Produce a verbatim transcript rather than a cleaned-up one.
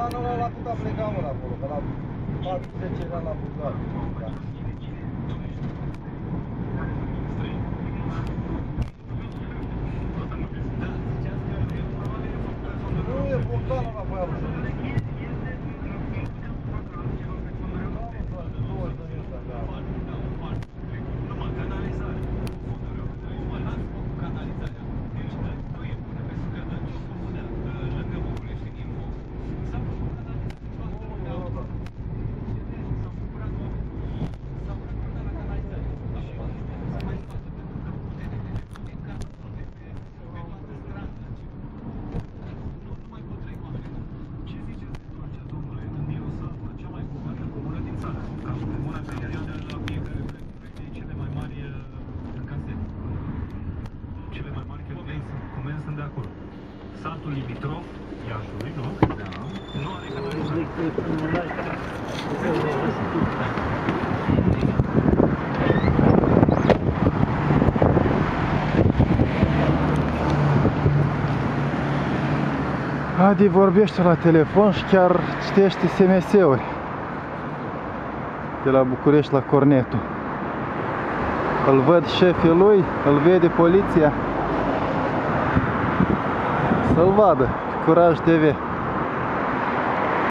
anul ăla cât a plecat mă acolo, că la patru zece era la Bulgaria. Nu e Bogdanul la băiatul să vezi. Satul limitrof Iașului, nu? Da. Nu are canalizare. Adi vorbește la telefon și chiar citește S M S-uri de la București la Cornetul. Îl văd șefii lui, îl vede poliția. Să-l vadă, Curaj T V.